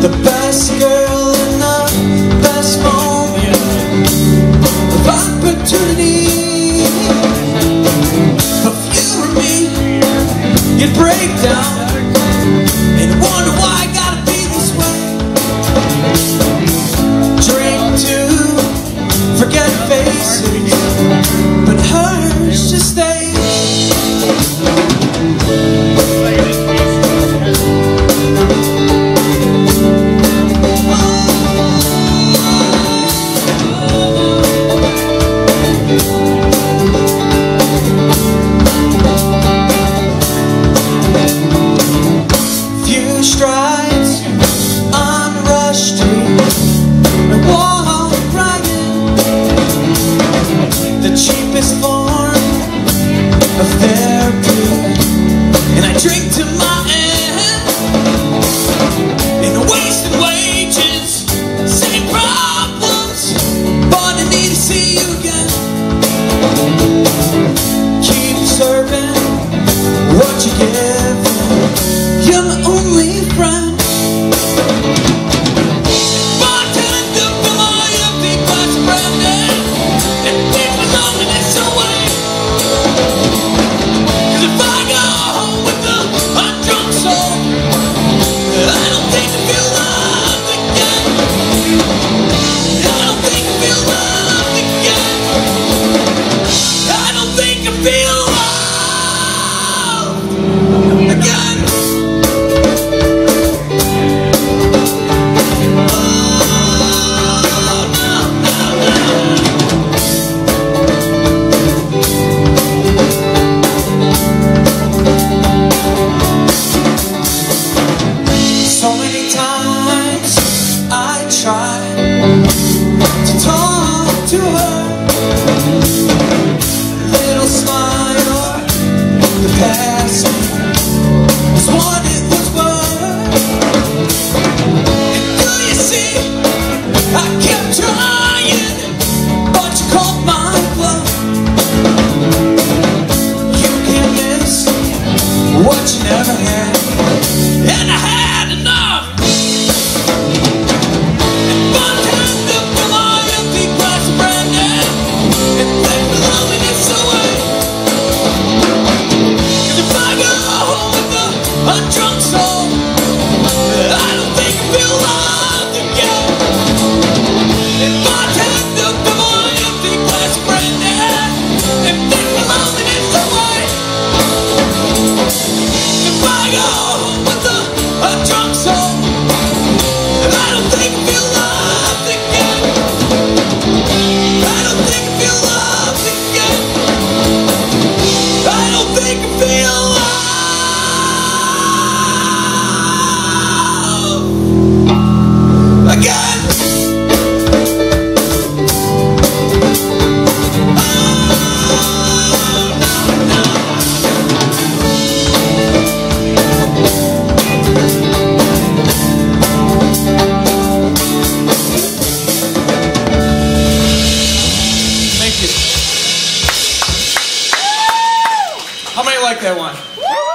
the best girl in the best moment of opportunity. If you were me, you'd break down and wonder why I gotta be this way. Drink to forget faces, but hers just stays. Strides on Rush Street, and walk right in. The cheapest form of therapy, and I drink to my end. In wasted wages, same problems, but I need to see you again. Keep serving what you give. You're my only friend. Bartender, fill my empty glass of brandy and take my loneliness away. 'Cause if I go home with a drunk soul, I don't think I feel loved again. I don't think I feel loved again. I don't think I feel loved again. Try to talk to her, little smile, the past is what it was worth. And do you see, I kept trying, but you called my bluff. You can't miss what you never had, and I had enough. A drunk soul, I don't think I feel loved again. If I tend to fill my empty glass of brandy and take my loneliness away. If I go home with a drunk soul, I don't think I feel loved again. I don't think I feel loved again. I don't think I feel loved. Again. Thank you. How many like that one?